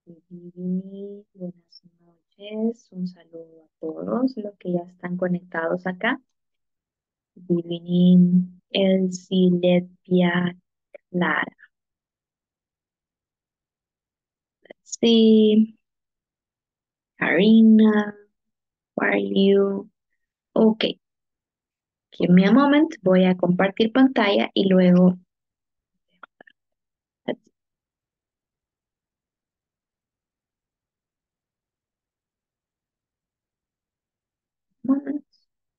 Good evening, buenas noches, un saludo a todos los que ya están conectados acá. Good evening, Elsie, Letia, Clara. Sí, Karina, how are you? Ok, give me a moment, voy a compartir pantalla y luego... Moment.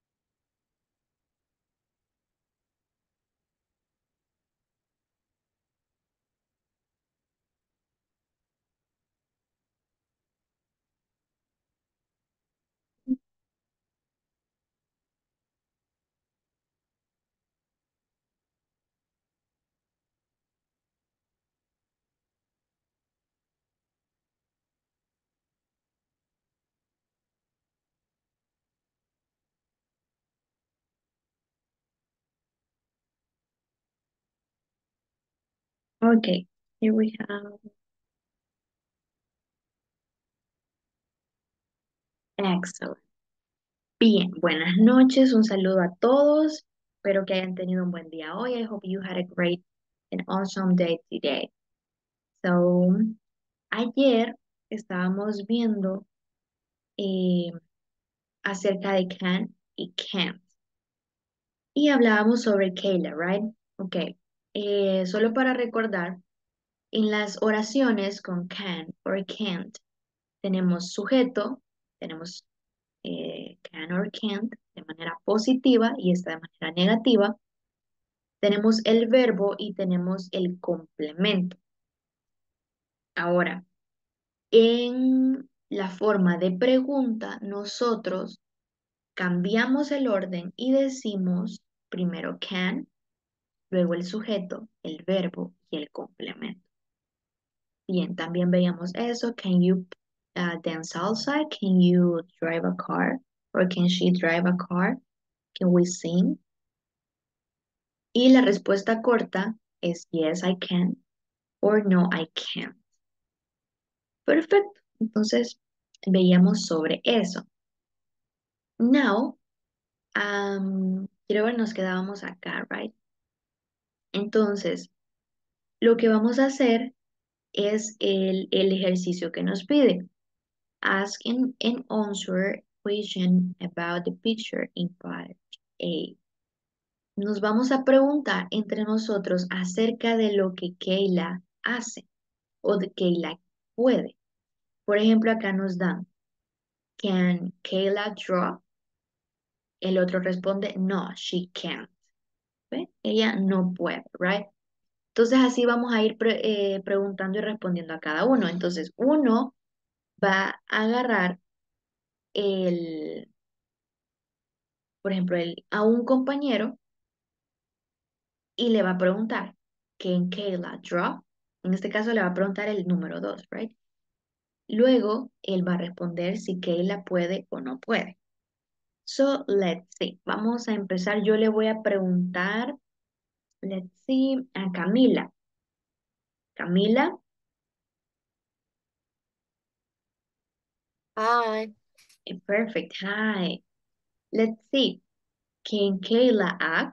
Ok, here we have... Excellent. Bien, buenas noches, un saludo a todos. Espero que hayan tenido un buen día hoy. I hope you had a great and awesome day today. So, ayer estábamos viendo eh, acerca de can y can't. Y hablábamos sobre Kayla, right? Ok. Solo para recordar, en las oraciones con can or can't, tenemos sujeto, tenemos can or can't de manera positiva y esta de manera negativa. Tenemos el verbo y tenemos el complemento. Ahora, en la forma de pregunta, nosotros cambiamos el orden y decimos primero can, luego el sujeto, el verbo y el complemento. Bien, también veíamos eso. Can you dance outside? Can you drive a car? Or can she drive a car? Can we sing? Y la respuesta corta es yes, I can or no, I can't. Perfecto. Entonces, veíamos sobre eso. Now, quiero ver, nos quedábamos acá, right? Entonces, lo que vamos a hacer es el ejercicio que nos pide. Ask and answer question about the picture in part A. Nos vamos a preguntar entre nosotros acerca de lo que Kayla hace o de Kayla puede. Por ejemplo, acá nos dan, can Kayla draw? El otro responde, no, she can't. ¿Ve? Ella no puede, right? Entonces así vamos a ir preguntando y respondiendo a cada uno. Entonces uno va a agarrar por ejemplo, a un compañero y le va a preguntar, ¿can Kayla draw? En este caso le va a preguntar el número 2, right? Luego él va a responder si Kayla puede o no puede. So, let's see. Vamos a empezar. Yo le voy a preguntar, let's see, a Camila. Camila, Hi. perfect. Hi. Let's see. Can Kayla act?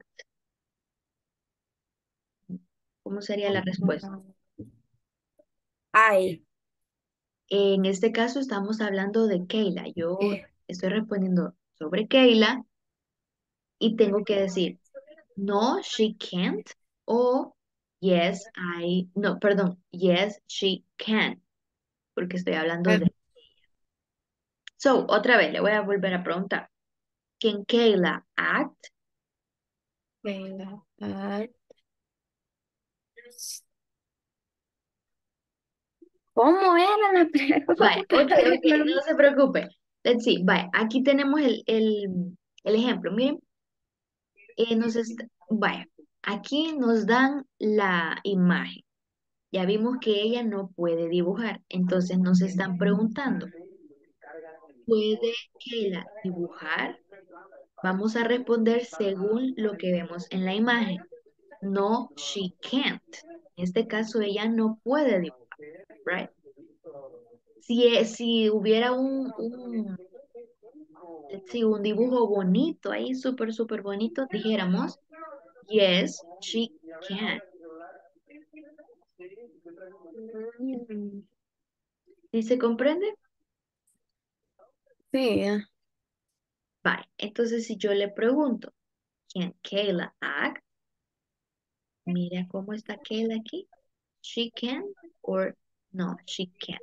¿Cómo sería la respuesta? Hi. En este caso estamos hablando de Kayla. Yo Eh, estoy respondiendo sobre Kayla y tengo que decir, no, she can't, o no, perdón, yes, she can, porque estoy hablando de... So, otra vez, le voy a volver a preguntar. Can Kayla act? venga, a ¿Cómo era la Bye, pregunta? ok, ok, no se preocupe. Let's see, bye, aquí tenemos el ejemplo. Miren, vaya, aquí nos dan la imagen. Ya vimos que ella no puede dibujar, entonces nos están preguntando, ¿puede Kayla dibujar? Vamos a responder según lo que vemos en la imagen. No, she can't. En este caso, ella no puede dibujar, right? Si hubiera un dibujo bonito ahí, súper, súper bonito, dijéramos, yes, she can. Mm, ¿Sí se comprende? sí, Vale. Entonces, si yo le pregunto, ¿can Kayla act? Mira cómo está Kayla aquí. She can or no, she can't.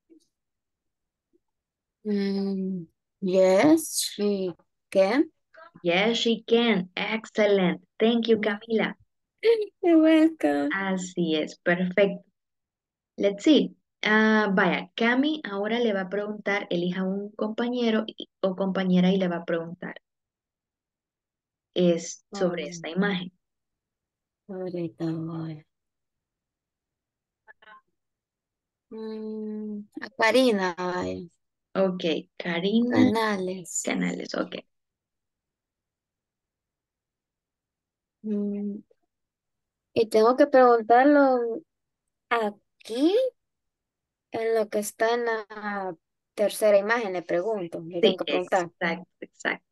mm, yes, she can. Yes, she can. Excellent. Thank you, Mm, Camila. you're welcome. Así es, perfecto. Let's see. Vaya, Cami ahora le va a preguntar, elija un compañero o compañera y le va a preguntar es sobre Oh, esta imagen. ahorita voy. A Karina, vaya. Ok, Karina Canales. Canales, ok. Mm, y tengo que preguntarlo aquí, en lo que está en la tercera imagen, le pregunto. Le tengo Sí, que preguntar. exacto, exacto.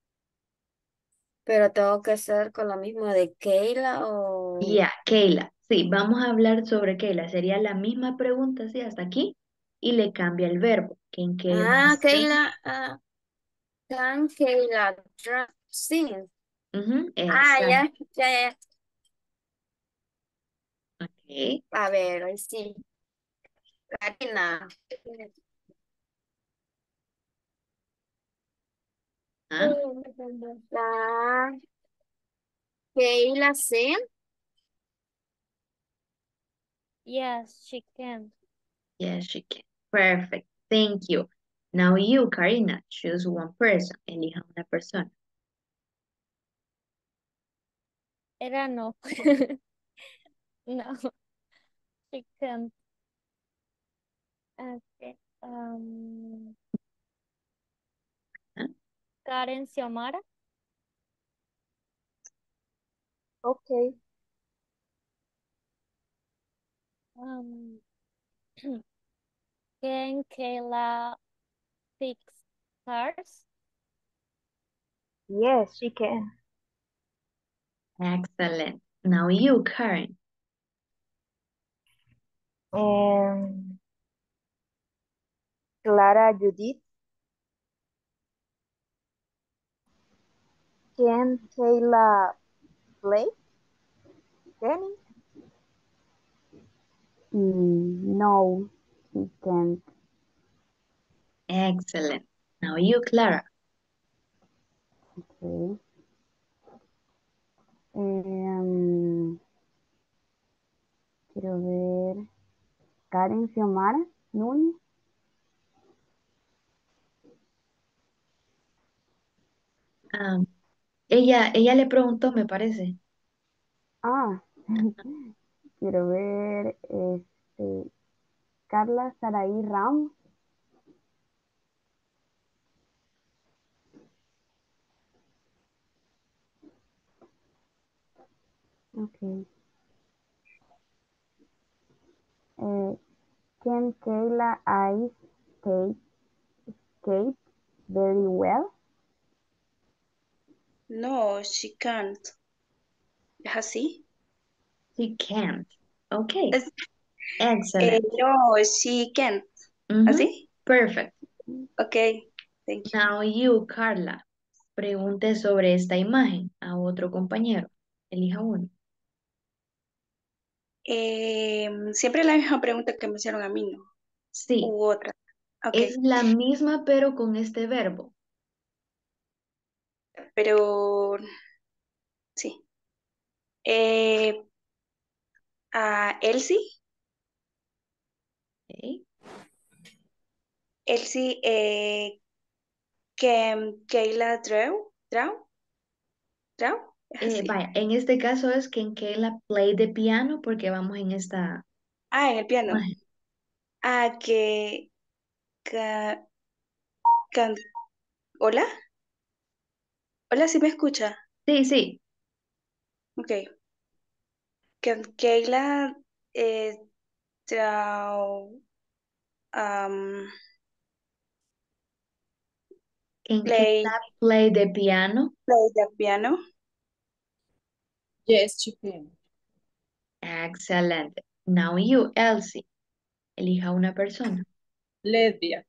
Pero tengo que ser con lo mismo de Keila o... Ya, Keila. Sí, vamos a hablar sobre Keila. Sería la misma pregunta, sí, hasta aquí. Y le cambia el verbo. ¿En Keila Ah, sing? Keila, can Keila sing. Ujú, Ah, exacto. ya, ya, ya. Ok. A ver, ahí sí. Karina. Ah, Ah, Keila sing. Yes, she can. yes, she can. Perfect. Thank you. Now you, Karina, choose one person. Elija una persona. Era no. No, she can't. Okay. ¿Ah? Karen Xiomara. Ok. Um, can Kayla fix cars? Yes, she can. Excellent. Now you, Karen. And Clara Judith, can Kayla play tennis? No, she can't. Excellent. Now you, Clara. Okay. Em, quiero ver. Karen Xiomara Núñez. Um, ella le preguntó, me parece. Ah, quiero ver. Carla Saraí Ramos. Okay. Eh, can Kayla ice skate very well? No, she can't. ¿Es así? She can't. Okay. Excellent. No, she can't. Mhm. ¿Así? Perfect. Ok, thank you. Now you, Carla. Pregunte sobre esta imagen a otro compañero. Elija uno. Siempre la misma pregunta que me hicieron a mí, ¿no? Sí, U otra. Ok, es la misma pero con este verbo. pero sí. Eh, a Elsie. Ok. Elsie, que Kayla Draw, es así. Vaya, en este caso es que en que la play de piano porque vamos en esta Ah, en el piano. imagen. Ah, que, ca- can- hola, hola, ¿sí me escucha? Sí, sí. Ok. Que Kayla, Draw. um, Can play Kayla play the piano? the piano. Yes, she can. Excellent. Now you, Elsie. Elija una persona. Lesbia.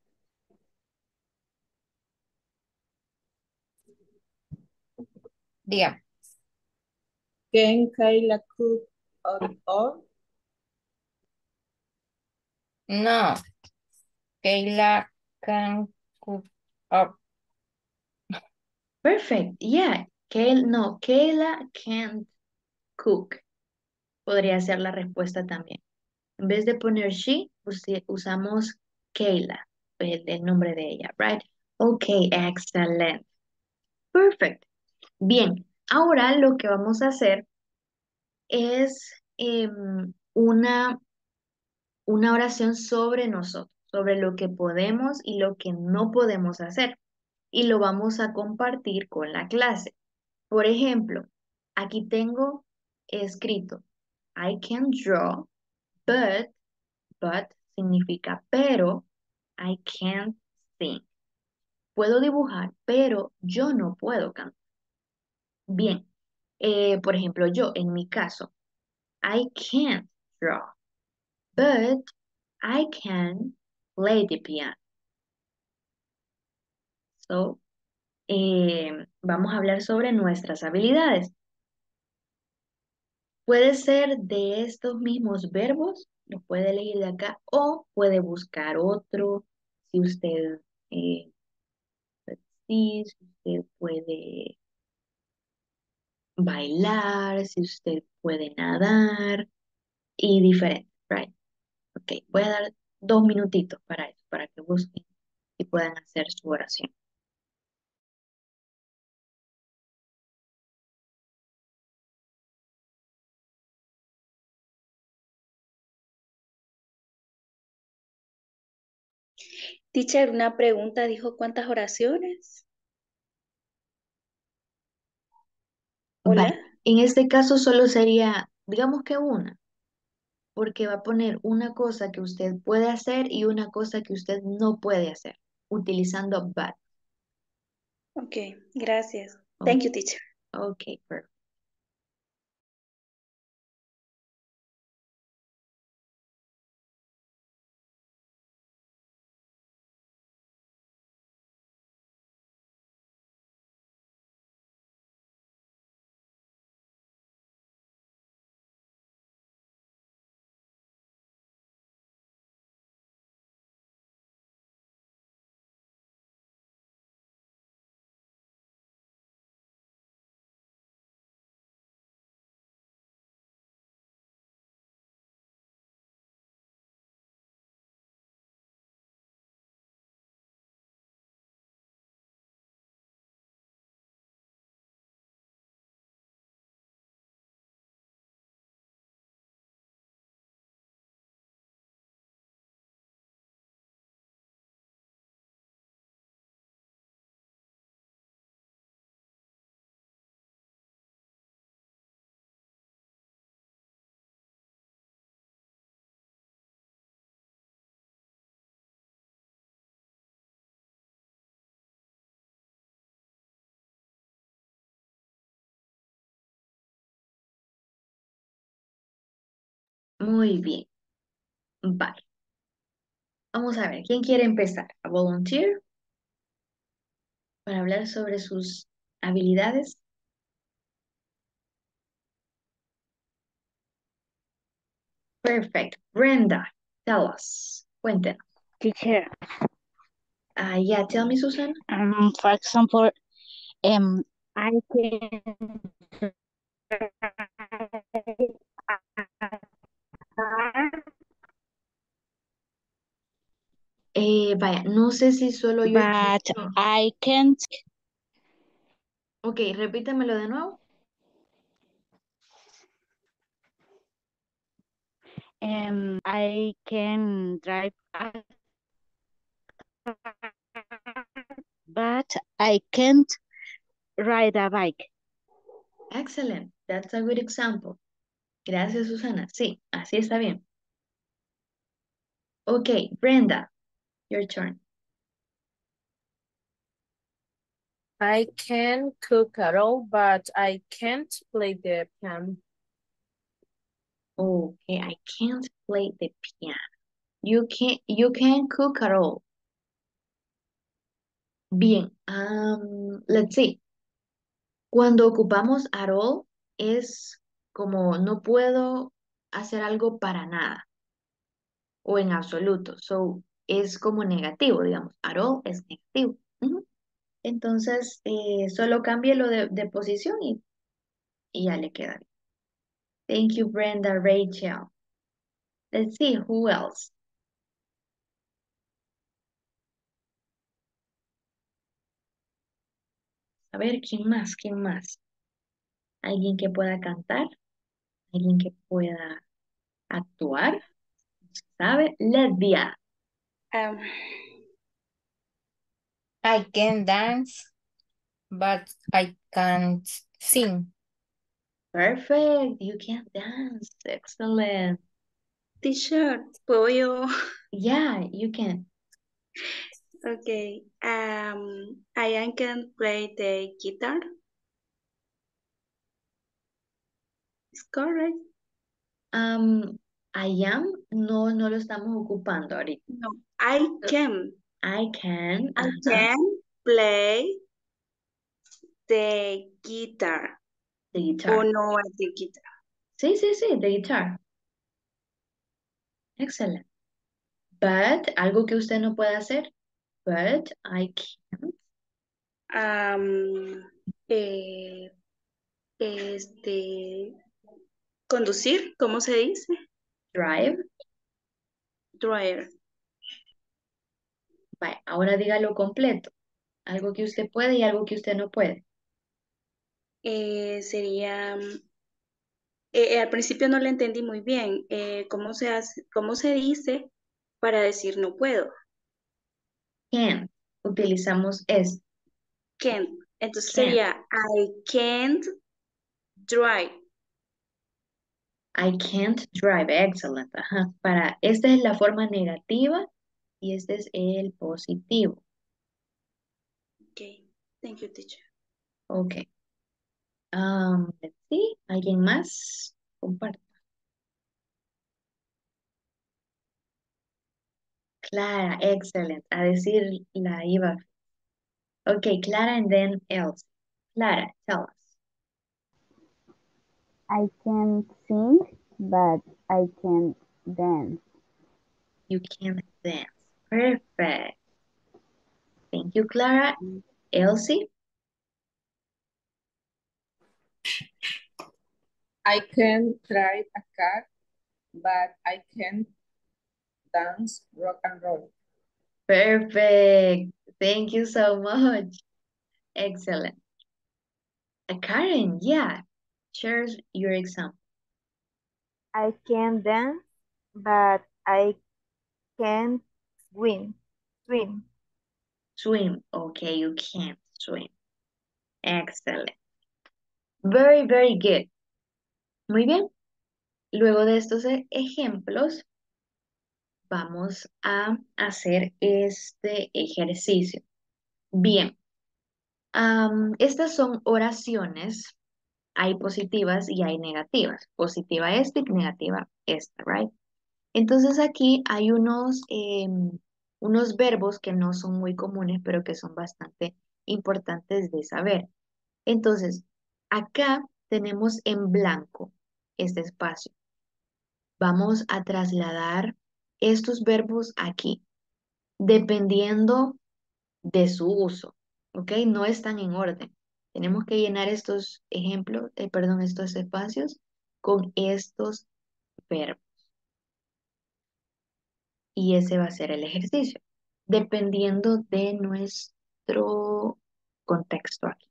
Diga. Can Kayla cook or No. Kayla can cook up. Perfect. Yeah. No, Kayla can't cook. Podría ser la respuesta también. En vez de poner she, usamos Kayla, el nombre de ella, right? Okay, excellent. Perfect. Bien, ahora lo que vamos a hacer es una oración sobre nosotros, sobre lo que podemos y lo que no podemos hacer. Y lo vamos a compartir con la clase. Por ejemplo, aquí tengo escrito, I can draw, but significa pero, I can't sing. Puedo dibujar, pero yo no puedo cantar. Bien, por ejemplo, yo, en mi caso, I can't draw, but I can play the piano. So, vamos a hablar sobre nuestras habilidades. Puede ser de estos mismos verbos, los puede elegir de acá, o puede buscar otro, si usted, si usted puede bailar, si usted puede nadar, y diferente, right? Ok, voy a dar 2 minutitos para eso, para que busquen y puedan hacer su oración. Teacher, una pregunta, dijo ¿cuántas oraciones? Hola. Vale, en este caso solo sería, digamos que una, porque va a poner una cosa que usted puede hacer y una cosa que usted no puede hacer, utilizando but. Ok, gracias. O- Thank you, teacher. Ok, perfect. Muy bien. Vale. Vamos a ver, ¿quién quiere empezar? ¿A volunteer? Para hablar sobre sus habilidades. Perfect. Brenda, tell us. Cuéntenos. Teacher, Yeah, tell me, Susana. for example, I can Vaya, no sé si solo yo but escucho. I can't. Ok, repítamelo de nuevo. I can drive a car, but I can't ride a bike. Excellent. That's a good example. Gracias, Susana. Sí, así está bien. Ok, Brenda, Your turn. I can cook at all, but I can't play the piano. Okay, I can't play the piano. You can cook at all. Bien, let's see. Cuando ocupamos at all es como no puedo hacer algo para nada o en absoluto. So, es como negativo, digamos. At all es negativo. Ujú. Entonces, solo cámbielo de posición y ya le queda bien. Thank you, Brenda, Rachel. Let's see, who else? A ver, ¿quién más? ¿Quién más? ¿Alguien que pueda cantar? ¿Alguien que pueda actuar? ¿Sabe? Lesbia. Um, I can dance, but I can't sing. Perfect. You can dance. Excellent. Teacher, ¿puedo yo? Yeah, you can. Okay. I can play the guitar. Is correct? I am, no lo estamos ocupando ahorita. No, I can. I can, I ajá, can play the guitar. the O guitar. no es the guitar. Sí, sí, sí, the guitar. Excellent. But, algo que usted no puede hacer. But I can Eh, conducir, ¿cómo se dice? drive. Dryer. Vaya, ahora dígalo completo. Algo que usted puede y algo que usted no puede. Sería, al principio no le entendí muy bien. ¿Cómo se hace, cómo se dice para decir no puedo? Can. Utilizamos es Can't. Entonces can. sería I can't drive. I can't drive. Excellent. Ajá. Esta es la forma negativa y este es el positivo. Okay. Thank you, teacher. Ok. Let's see. ¿Alguien más? Comparta. Clara, excellent. A decir la iba. Ok, Clara and then else. Clara, tell us. I can sing, but I can't dance. You can dance. Perfect. Thank you, Clara. Elsie? I can drive a car, but I can't dance rock and roll. Perfect. Thank you so much. Excellent. Karen, yeah. Share your example. I can dance, but I can't swim. Swim. Swim. Okay, you can't swim. Excellent. Very, very good. Muy bien. Luego de estos ejemplos, vamos a hacer este ejercicio. Bien. Estas son oraciones. Hay positivas y hay negativas. Positiva esta y negativa esta, right? Entonces aquí hay unos verbos que no son muy comunes, pero que son bastante importantes de saber. Entonces, acá tenemos en blanco este espacio. Vamos a trasladar estos verbos aquí, dependiendo de su uso, ¿ok? No están en orden. Tenemos que llenar estos ejemplos, perdón, estos espacios con estos verbos. Y ese va a ser el ejercicio, dependiendo de nuestro contexto aquí.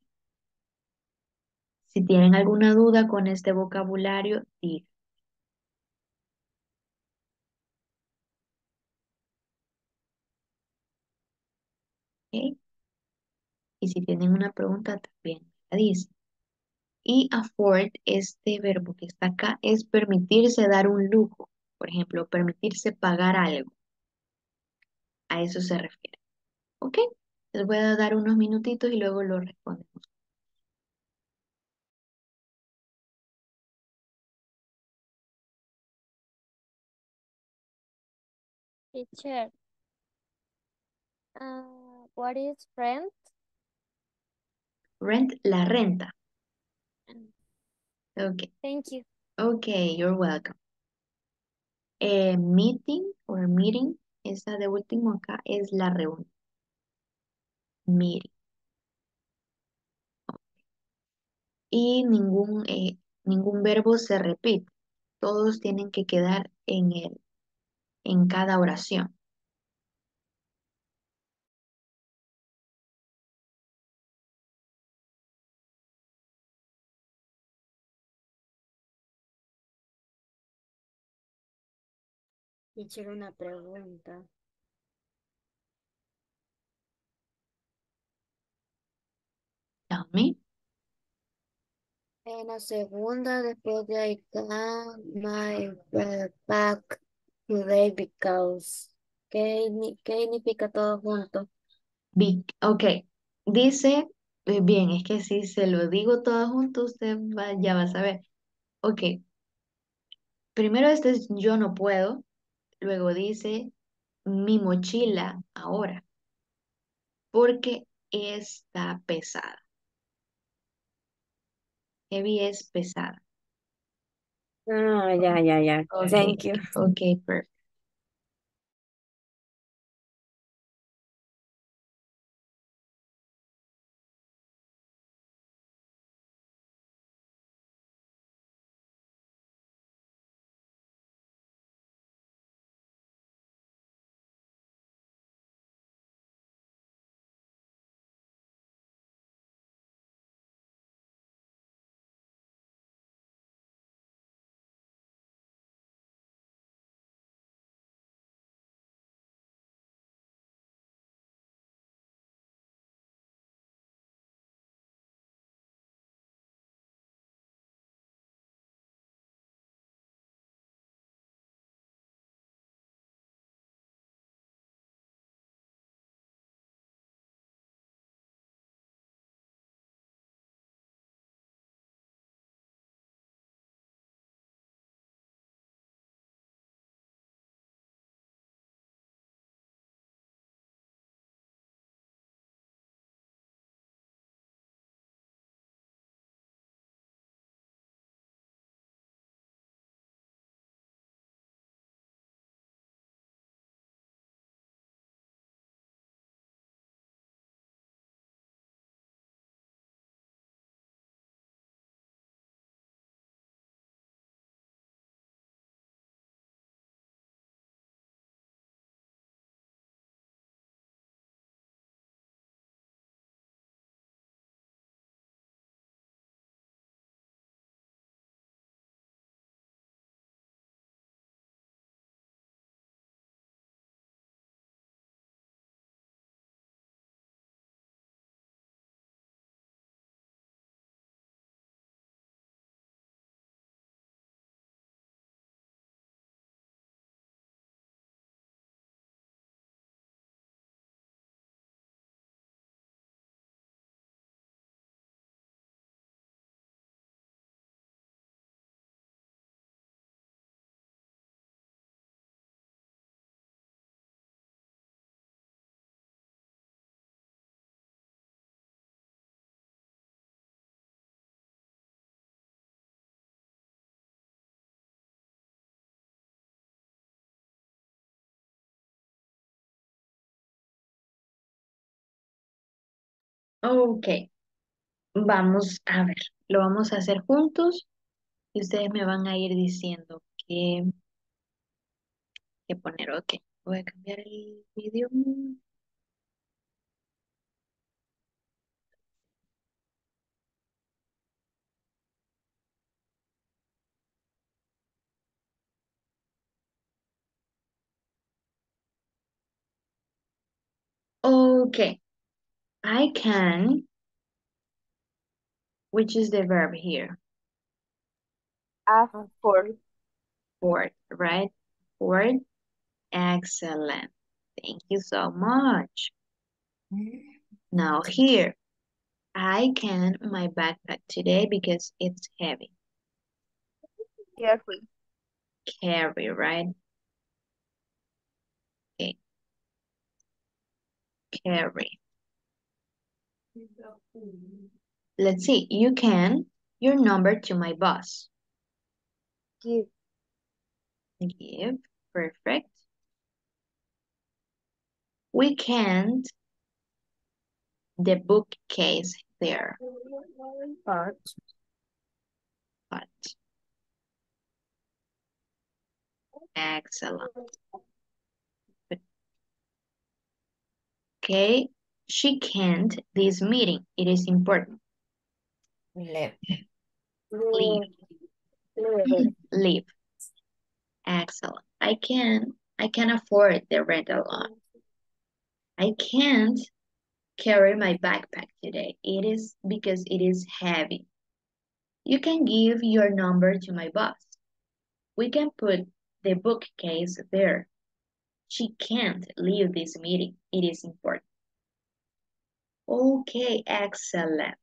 Si tienen alguna duda con este vocabulario, digan, ¿ok? Y si tienen una pregunta, también la dicen. Y afford, este verbo que está acá, es permitirse dar un lujo. Por ejemplo, permitirse pagar algo. A eso se refiere. ¿Ok? Les voy a dar unos minutitos y luego lo respondemos. Teacher, what is rent? Rent, la renta. Ok. Thank you. Ok, you're welcome. Meeting or meeting, esa de último acá es la reunión. Meeting. Y ningún verbo se repite. Todos tienen que quedar en cada oración. Teacher, una pregunta. Tell me. En la segunda, después de I got my back today because. ¿Qué significa todo junto? Ok, dice, bien, es que si se lo digo todo junto, usted ya va a saber. Ok, primero este es yo no puedo, luego dice mi mochila ahora, porque está pesada. Heavy es pesada. Ah, ya. Ok, Thank you. ok, perfect. Ok, vamos a ver, lo vamos a hacer juntos y ustedes me van a ir diciendo qué poner. Ok, voy a cambiar el vídeo. Ok, I can, which is the verb here? Afford. Afford, right? Afford, excellent. Thank you so much. Now here, I can my backpack today because it's heavy. Carry. Carry, right? Okay, carry. Let's see, you can your number to my boss. Give. Give, perfect. We can't the bookcase there, But but excellent. Okay, she can't this meeting. It is important. Left. Leave, Leave. leave. Excellent. I can afford the rental on. I can't carry my backpack today. It is because it is heavy. You can give your number to my boss. We can put the bookcase there. She can't leave this meeting. It is important. Okay, excellent.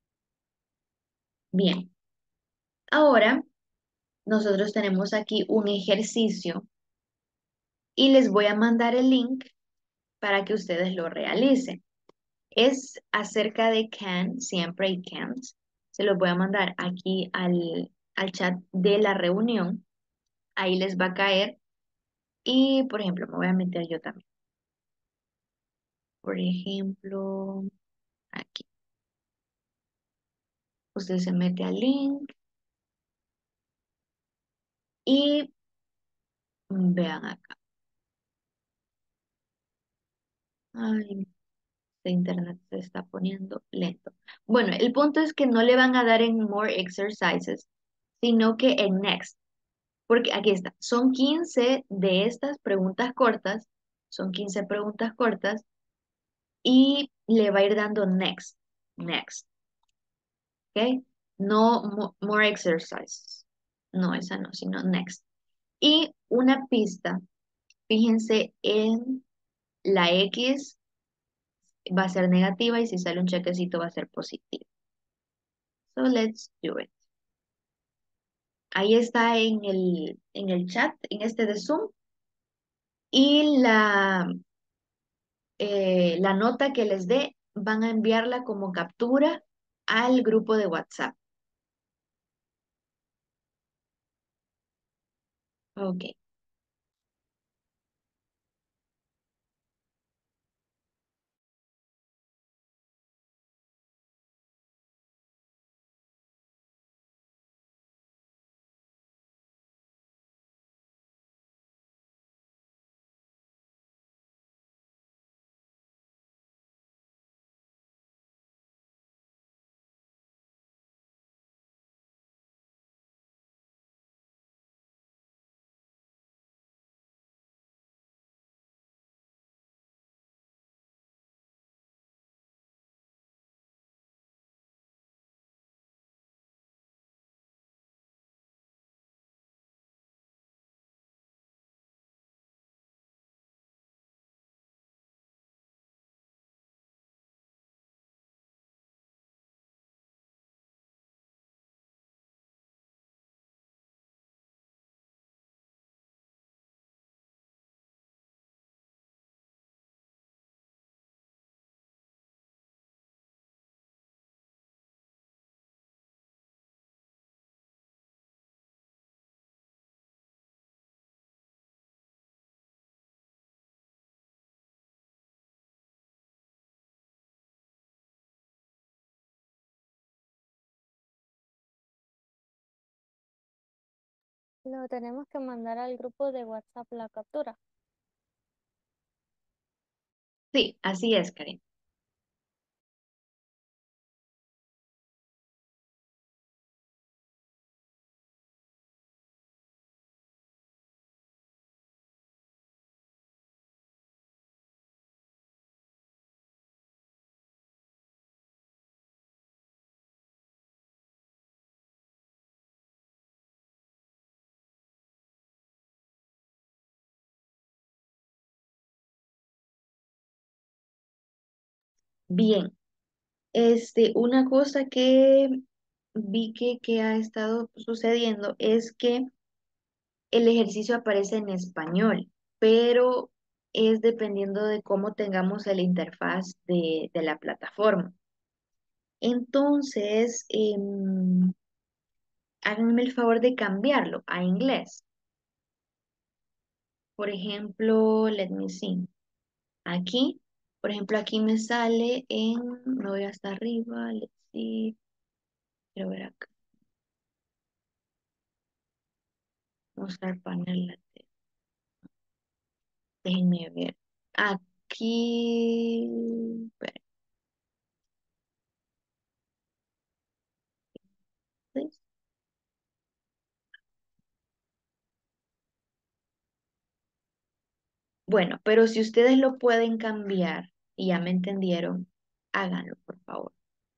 Bien. Ahora, nosotros tenemos aquí un ejercicio y les voy a mandar el link para que ustedes lo realicen. Es acerca de can, siempre y can't. Se los voy a mandar aquí al chat de la reunión. Ahí les va a caer. Y, por ejemplo, me voy a meter yo también. Por ejemplo, aquí. Usted se mete al link y vean acá. Ay, este internet se está poniendo lento. Bueno, el punto es que no le van a dar en more exercises, sino que en next. Porque aquí está, son 15 de estas preguntas cortas, son 15 preguntas cortas y le va a ir dando next, next, ¿ok? No more exercises. No, esa no, sino next. Y una pista, fíjense en la X va a ser negativa y si sale un chequecito va a ser positivo. So let's do it. Ahí está en el chat, en este de Zoom. Y la nota que les dé van a enviarla como captura al grupo de WhatsApp. Ok. Lo tenemos que mandar al grupo de WhatsApp la captura. Sí, así es, Karen. Bien, una cosa que vi que ha estado sucediendo es que el ejercicio aparece en español, pero es dependiendo de cómo tengamos el interfaz de la plataforma. Entonces, háganme el favor de cambiarlo a inglés. Por ejemplo, let me see. Aquí, por ejemplo, aquí me sale me voy hasta arriba, let's see, quiero ver acá, mostrar panel lateral. Déjenme ver. Aquí, espera, please. Bueno, pero si ustedes lo pueden cambiar y ya me entendieron, háganlo, por favor.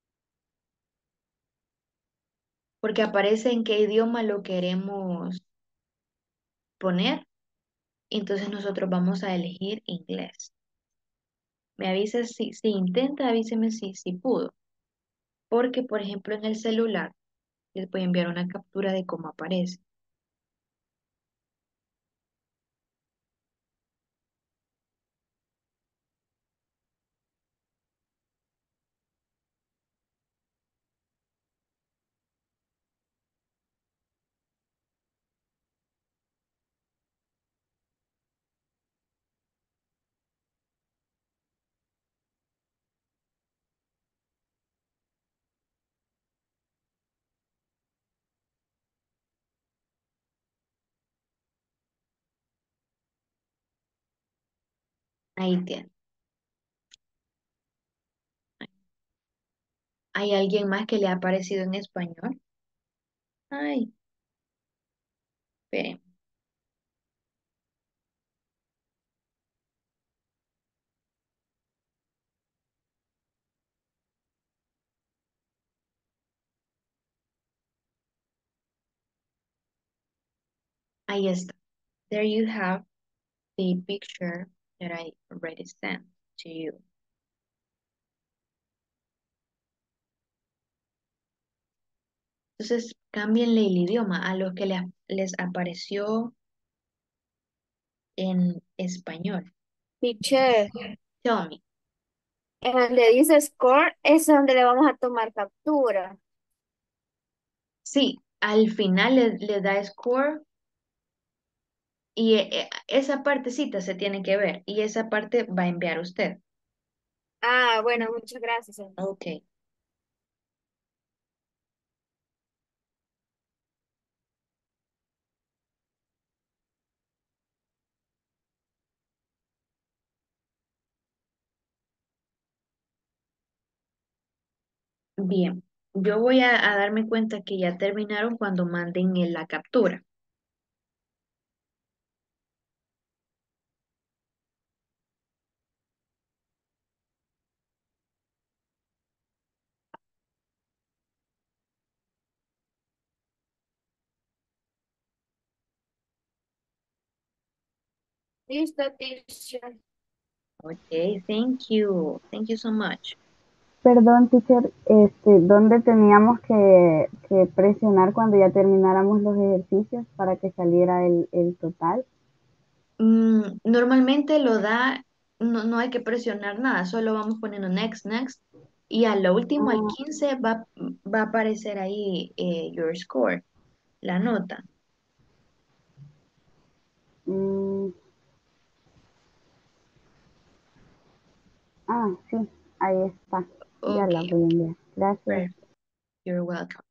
Porque aparece en qué idioma lo queremos poner. Entonces nosotros vamos a elegir inglés. Me avisas si intenta, avíseme si pudo. Porque, por ejemplo, en el celular les voy a enviar una captura de cómo aparece. Ahí tiene. ¿Hay alguien más que le ha aparecido en español? Ay, esperen. Ahí está. There you have the picture that I already sent to you. Entonces, cámbienle el idioma a los que les apareció en español. Teacher, Tell me. en donde dice score es donde le vamos a tomar captura. Sí, al final le da score y esa partecita se tiene que ver y esa parte va a enviar usted. Ah, bueno, muchas gracias. Ok. Bien, yo voy a darme cuenta que ya terminaron cuando manden la captura. Listo, teacher. Ok, thank you. Thank you so much. Perdón, teacher, ¿dónde teníamos que presionar cuando ya termináramos los ejercicios para que saliera el total? Normalmente lo da, no hay que presionar nada, solo vamos poniendo next, next. Y a lo último, al Ah, 15, va a aparecer ahí your score, la nota. mm, sí, ahí está. Ya Ok, la voy a enviar. Gracias. perfect. You're welcome.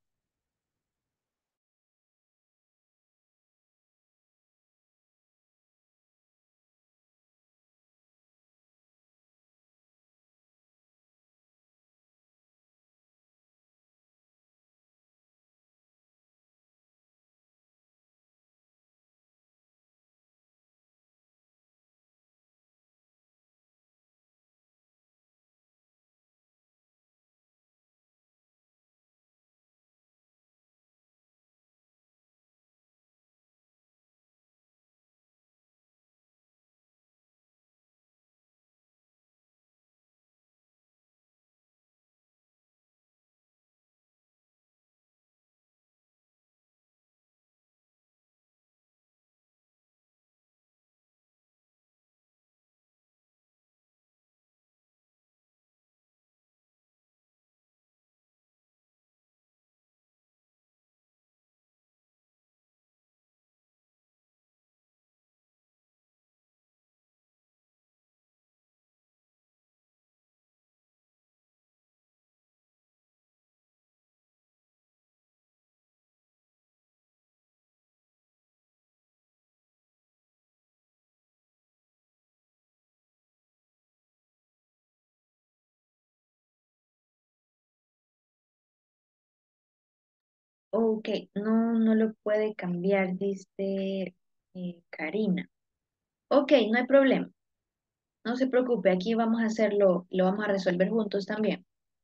Ok, no lo puede cambiar, dice Karina. Ok, no hay problema. No se preocupe, aquí vamos a hacerlo, lo vamos a resolver juntos también.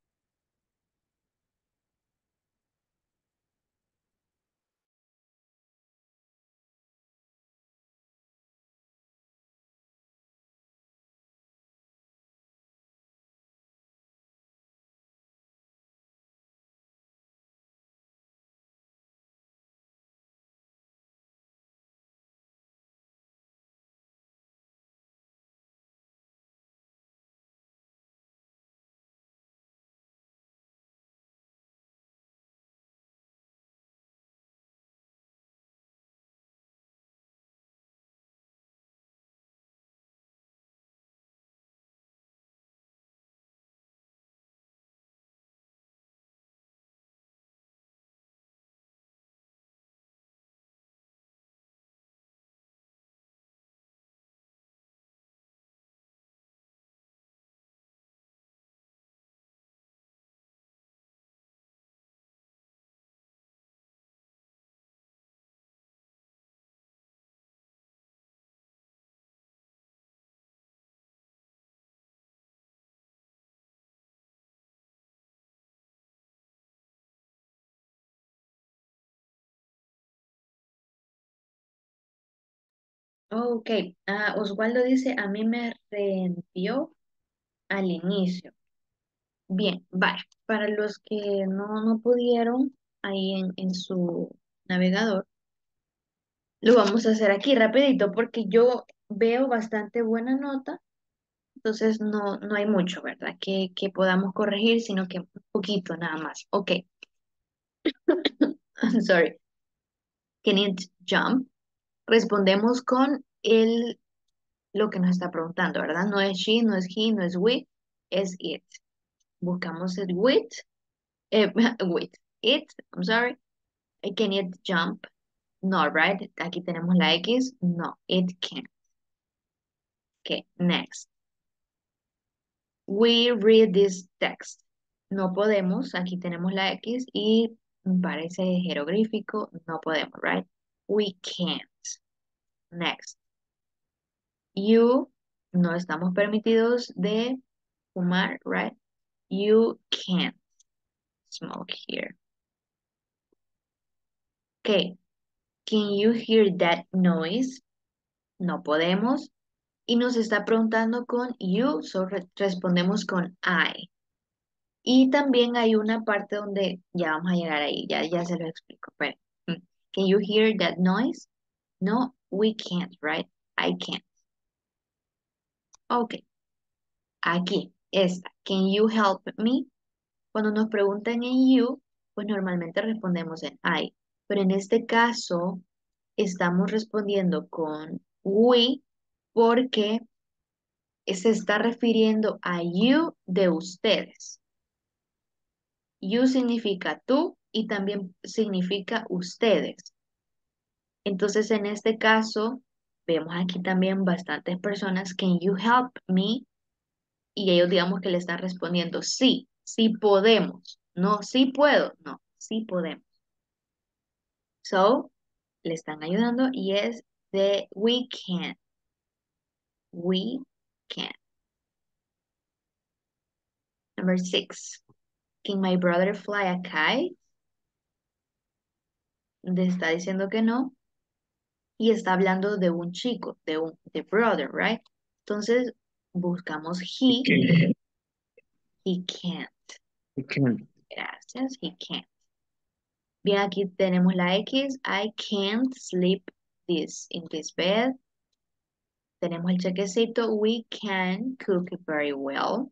Ok, Osvaldo dice, a mí me reenvió al inicio. Bien, vale. Para los que no pudieron ahí en su navegador, lo vamos a hacer aquí rapidito porque yo veo bastante buena nota, entonces no hay mucho, ¿verdad? Que podamos corregir, sino que un poquito nada más. Ok, I'm sorry. Can it jump? Respondemos con lo que nos está preguntando, ¿verdad? No es she, no es he, no es we, es it. Buscamos el with it, I'm sorry. Can it jump? No, right? Aquí tenemos la X. No, it can't. Okay, next. We read this text. No podemos. Aquí tenemos la X y parece jeroglífico. No podemos, right? We can't. Next. You, no estamos permitidos de fumar, right? You can't smoke here. Okay. Can you hear that noise? No podemos. Y nos está preguntando con you, so respondemos con I. Y también hay una parte donde ya vamos a llegar ahí, ya se lo explico. Pero, can you hear that noise? No, we can't, right? I can't. Ok, aquí, esta. Can you help me? Cuando nos preguntan en you, pues normalmente respondemos en I. Pero en este caso, estamos respondiendo con we porque se está refiriendo a you de ustedes. You significa tú y también significa ustedes. Entonces, en este caso, vemos aquí también bastantes personas, can you help me? Y ellos digamos que le están respondiendo sí, sí podemos. No, sí puedo. No, sí podemos. So, le están ayudando y es de we can. We can. Number 6. Can my brother fly a kite? Le está diciendo que no. Y está hablando de un chico, de brother, right? Entonces, buscamos he can't. Gracias, he can't. Bien, aquí tenemos la X. I can't sleep in this bed. Tenemos el chequecito. We can cook very well.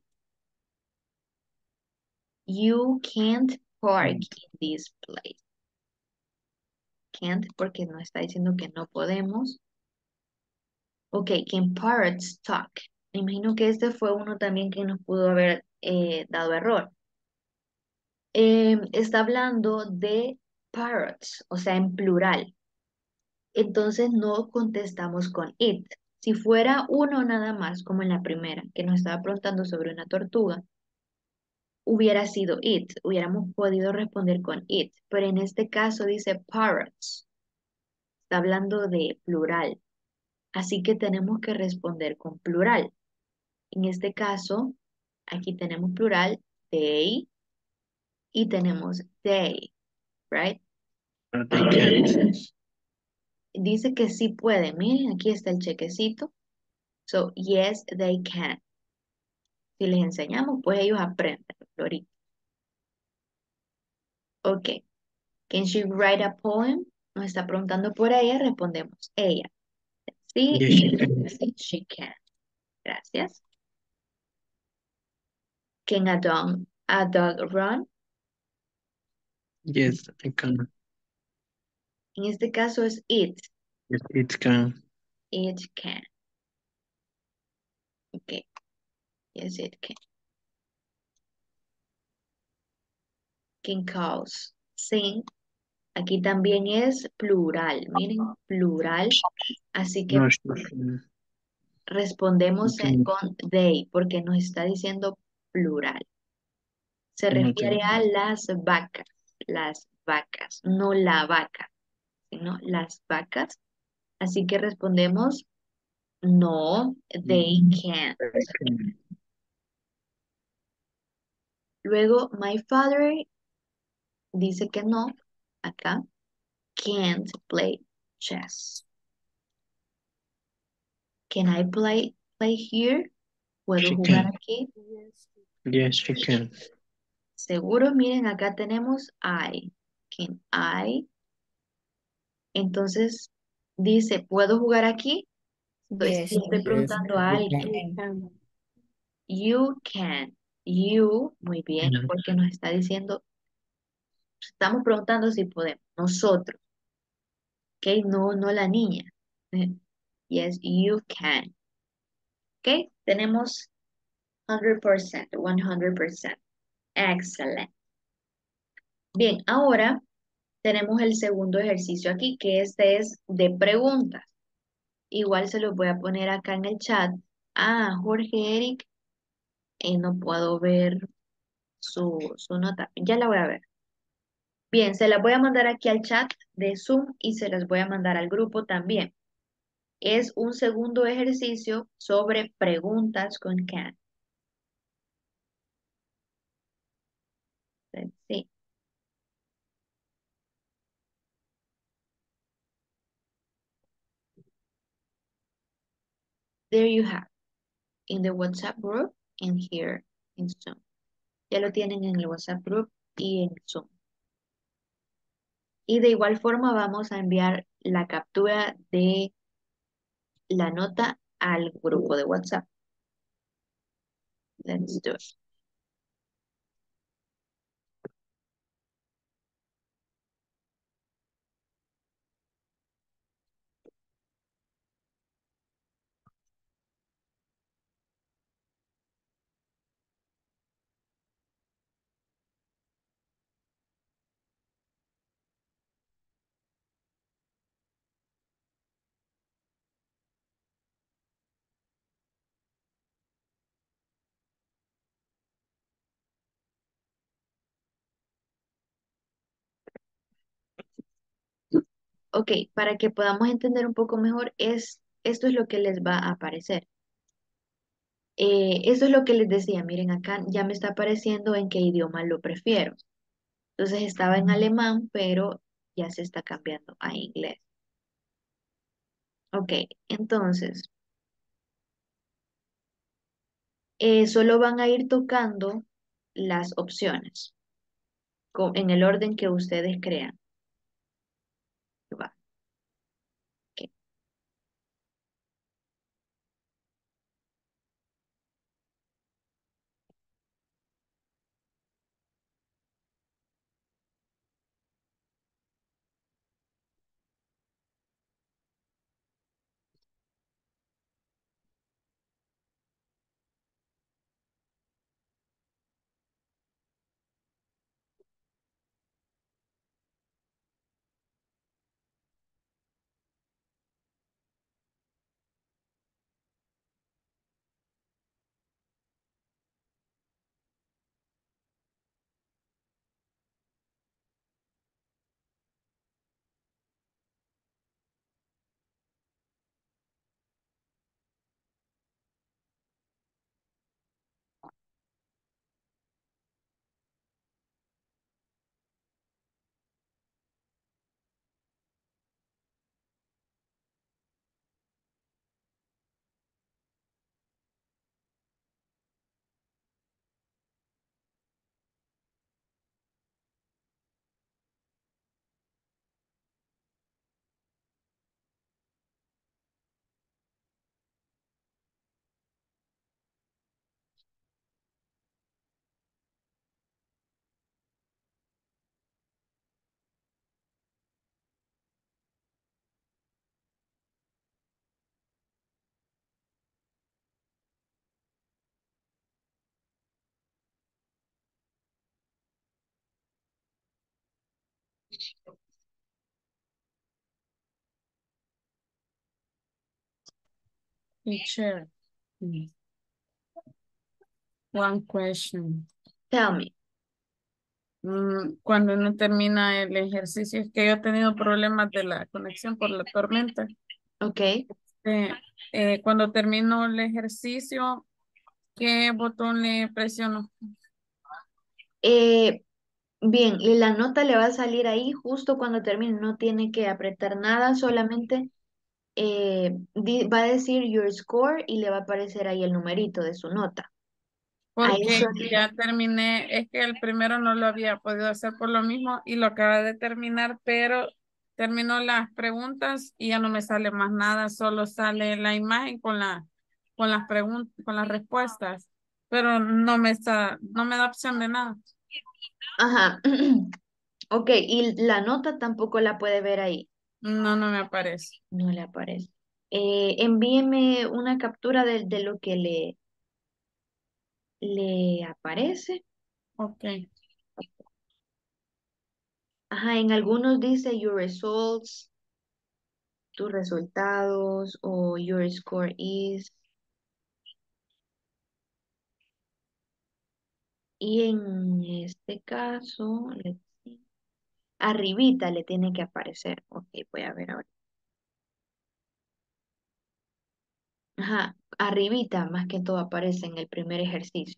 You can't park in this place. Can't porque nos está diciendo que no podemos. Ok, can parrots talk? Me imagino que este fue uno también que nos pudo haber dado error. Está hablando de parrots, o sea, en plural. Entonces no contestamos con it. Si fuera uno nada más, como en la primera, que nos estaba preguntando sobre una tortuga, hubiera sido it. Hubiéramos podido responder con it. Pero en este caso dice parrots. Está hablando de plural. Así que tenemos que responder con plural. En este caso, aquí tenemos plural, they, y tenemos they, right? But I can't. Dice que sí pueden. Miren, aquí está el chequecito. So, yes, they can. Si les enseñamos, pues ellos aprenden, Florita. Ok. Can she write a poem? Nos está preguntando por ella, respondemos ella. Sí, Yes, she can. sí, she can. Gracias. Can a dog run? Yes, I can. En este caso es it. Yes, it can. It can. Ok. Yes, it can. Can cows sing? Aquí también es plural. Miren, plural. Así que No, she can. respondemos Okay. con they porque nos está diciendo plural. Se Okay. refiere a las vacas, no la vaca, sino las vacas. Así que respondemos no, they can't. I can. Luego, my father dice que no, acá, can't play chess. Can I play here? ¿Puedo She jugar can. aquí? Yes, she can. Seguro, miren, acá tenemos I. Can I? Entonces, dice, ¿puedo jugar aquí? Entonces, Yes, le estoy Yes, preguntando a you alguien. can. You can. You, muy bien, Mm. porque nos está diciendo, estamos preguntando si podemos. Nosotros, ¿ok? No, no la niña. Yes, you can. ¿Ok? Tenemos 100%, 100%. Excellent. Bien, ahora tenemos el segundo ejercicio aquí, que este es de preguntas. Igual se los voy a poner acá en el chat. Ah, Jorge Eric, no puedo ver su nota. Ya la voy a ver. Bien, se las voy a mandar aquí al chat de Zoom y se las voy a mandar al grupo también. Es un segundo ejercicio sobre preguntas con can. Let's see. There you have. In the WhatsApp group and here in Zoom. Ya lo tienen en el WhatsApp group y en Zoom. Y de igual forma vamos a enviar la captura de la nota al grupo de WhatsApp. Let's do it. Ok, para que podamos entender un poco mejor, esto es lo que les va a aparecer. Eso es lo que les decía, miren acá ya me está apareciendo en qué idioma lo prefiero. Entonces estaba en alemán, pero ya se está cambiando a inglés. Ok, entonces solo van a ir tocando las opciones en el orden que ustedes crean. Va, ok. Teacher, one question. Tell me. Cuando uno termina el ejercicio, es que yo he tenido problemas de la conexión por la tormenta. Ok. Cuando termino el ejercicio, ¿qué botón le presiono? Bien, y la nota le va a salir ahí justo cuando termine. No tiene que apretar nada, solamente va a decir your score y le va a aparecer ahí el numerito de su nota. A Porque eso, ya terminé, es que el primero no lo había podido hacer por lo mismo y lo acaba de terminar, pero terminó las preguntas y ya no me sale más nada, solo sale la imagen con las preguntas, con las respuestas, pero no me da opción de nada. ajá. Ok, y la nota tampoco la puede ver ahí. No me aparece. No le aparece. Envíeme una captura de lo que le aparece. Ok. Ajá, en algunos dice your results, tus resultados o your score is. Y en este caso, let's see, arribita le tiene que aparecer. Ok, voy a ver ahora. Ajá, arribita más que todo aparece en el primer ejercicio.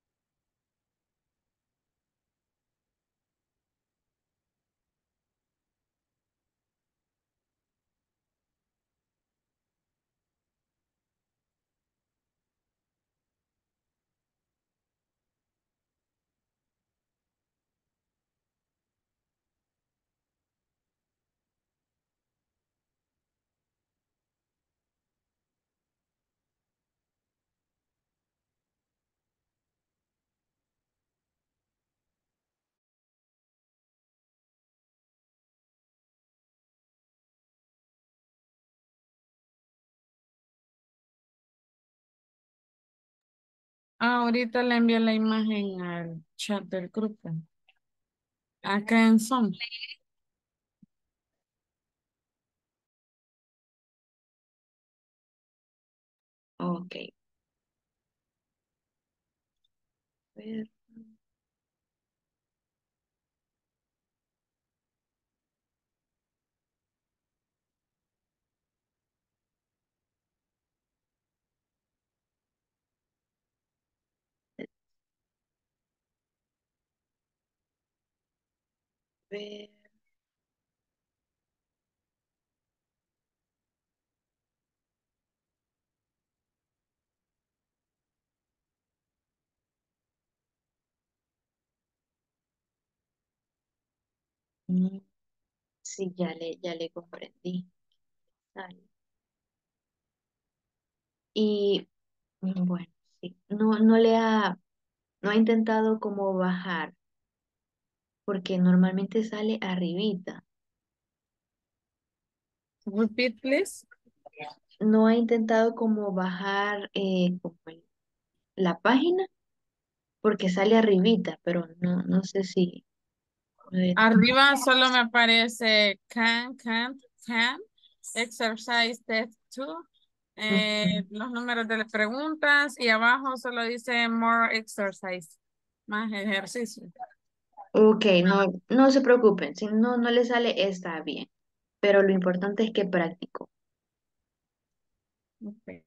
Ahorita le envié la imagen al chat del grupo. Acá en Zoom. Ok. A ver. Ver. Mm, sí, ya le comprendí. Dale. Y bueno, sí, no ha intentado como bajar, porque normalmente sale arribita. Repeat, please. No ha intentado como bajar como la página, porque sale arribita, pero no sé si. A ver. Arriba solo me aparece can, exercise test 2, Ujú. los números de las preguntas y abajo solo dice more exercise, más ejercicio. Ok, no se preocupen, si no le sale, está bien, pero lo importante es que practicó. Okay.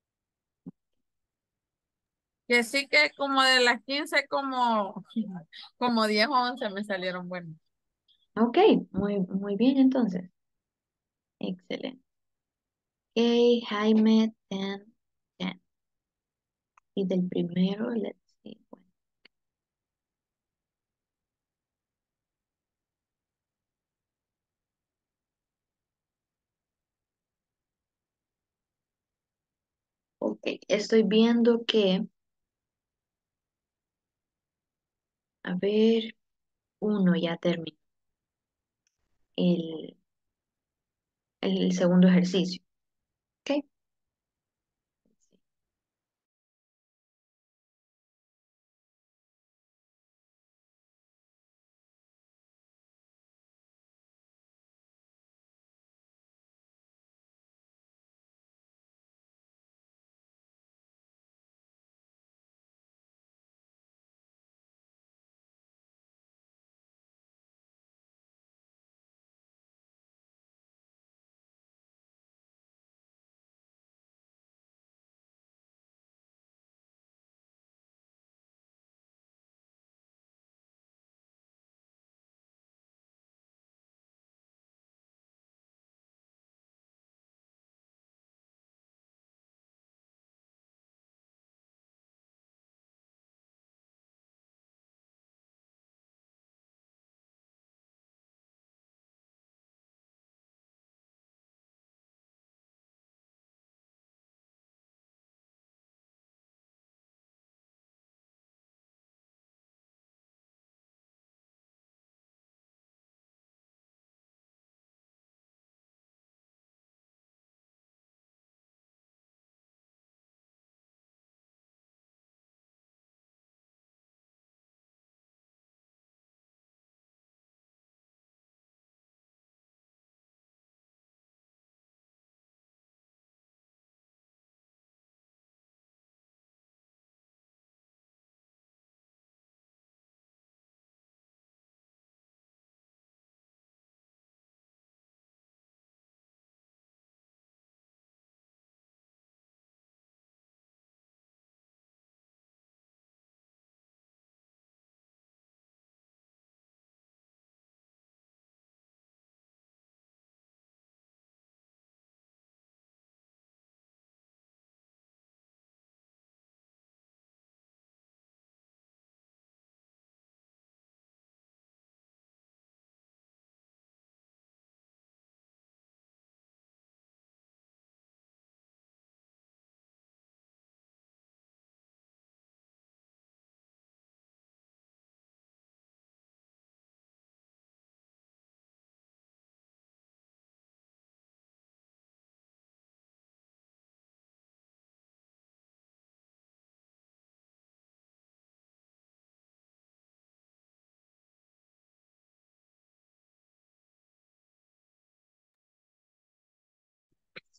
Que sí que como de las 15 como 10 o 11 me salieron buenos. Ok, muy bien entonces. Excelente. Ok, Jaime, 10, 10. Y del primero, let's see. Bueno, ok, estoy viendo que, a ver, uno ya terminó el, el segundo ejercicio. Ok.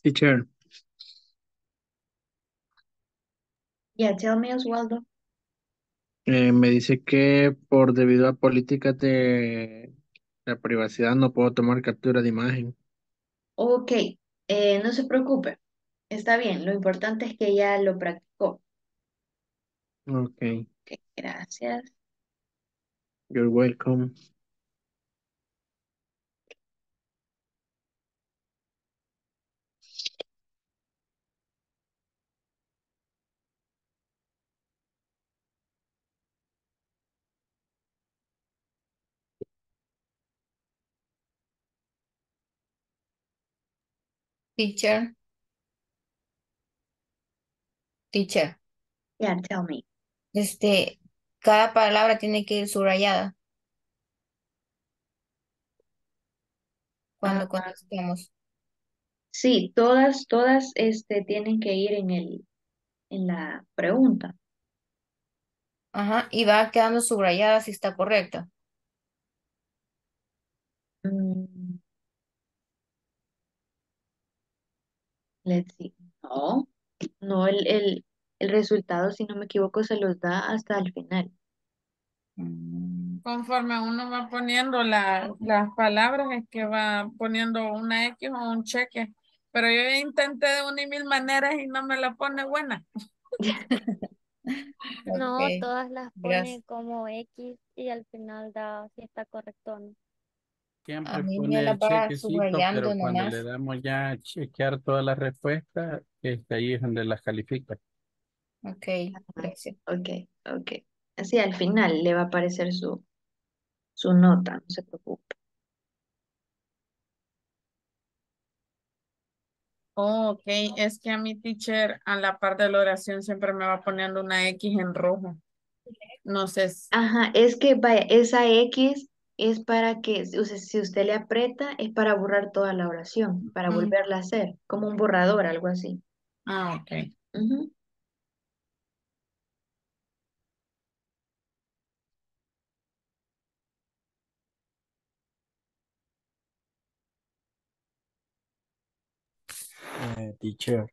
Teacher, Yeah, tell me, Oswaldo. me dice que por debido a políticas de la privacidad no puedo tomar captura de imagen. Ok, no se preocupe. Está bien, lo importante es que ya lo practicó. Ok, Ok, gracias. you're welcome. Teacher, teacher. Yeah, tell me. Cada palabra tiene que ir subrayada Ah, cuando contestamos. sí, todas tienen que ir en la pregunta. Ajá, y va quedando subrayada si está correcta. Mm, let's see. No, no, el resultado, si no me equivoco, se los da hasta el final. Conforme uno va poniendo las palabras, es que va poniendo una X o un cheque. Pero yo ya intenté de una y mil maneras y no me la pone buena. No, Ok, todas las gracias. pone como X y al final da si está correcto o no. A Siempre mí me pone la el va chequecito, subrayando pero cuando le nomás. damos ya a chequear todas las respuestas, ahí es donde las califica. Ok, gracias. Ok, ok. Así al final le va a aparecer su nota, no se preocupe. Oh, ok, es que a mi teacher a la par de la oración siempre me va poniendo una X en rojo. No sé. Ajá, es que vaya, esa X es para que, o sea, si usted le aprieta, es para borrar toda la oración, para volverla a hacer, como un borrador, algo así. Ah, ok. Ujú. Teacher,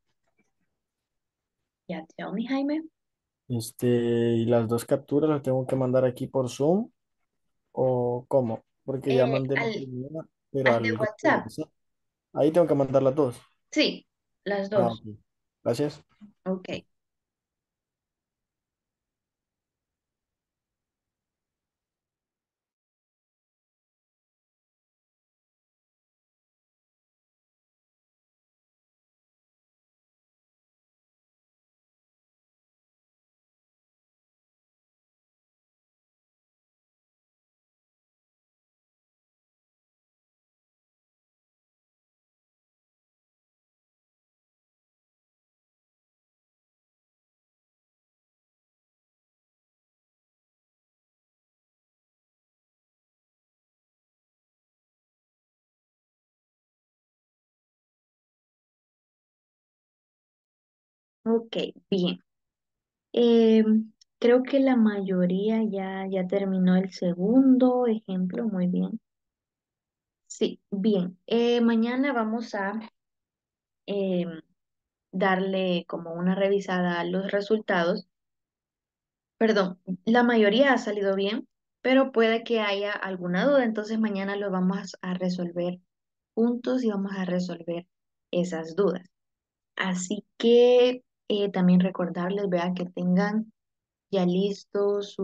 Ya, tell me, Jaime. ¿y las dos capturas las tengo que mandar aquí por Zoom o cómo? Porque ya mandé la Al, primera, pero al de al grupo de WhatsApp, WhatsApp. Ahí tengo que mandar las dos. sí, las Ah, dos. ok. Gracias. Ok. Ok, bien. Creo que la mayoría ya terminó el segundo ejemplo, muy bien. Sí, bien. Mañana vamos a em, darle como una revisada a los resultados. Perdón, la mayoría ha salido bien, pero puede que haya alguna duda, entonces mañana lo vamos a resolver juntos y vamos a resolver esas dudas. Así que también recordarles, vea, que tengan ya listos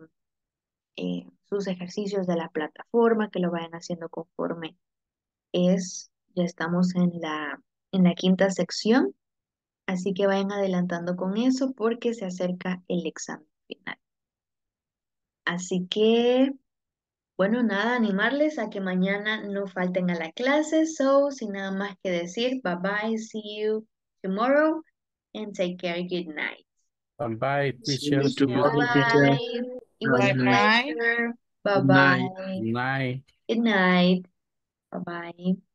sus ejercicios de la plataforma, que lo vayan haciendo conforme ya estamos en la quinta sección, así que vayan adelantando con eso porque se acerca el examen final. Así que, bueno, nada, animarles a que mañana no falten a la clase, sin nada más que decir, bye bye, see you tomorrow, and take care, good night. Bye bye, See teacher. you See you tomorrow, Bye teacher. tomorrow. bye. It was Good a Bye night. bye. pleasure. Bye Good night. bye. Night. Good night. Bye bye.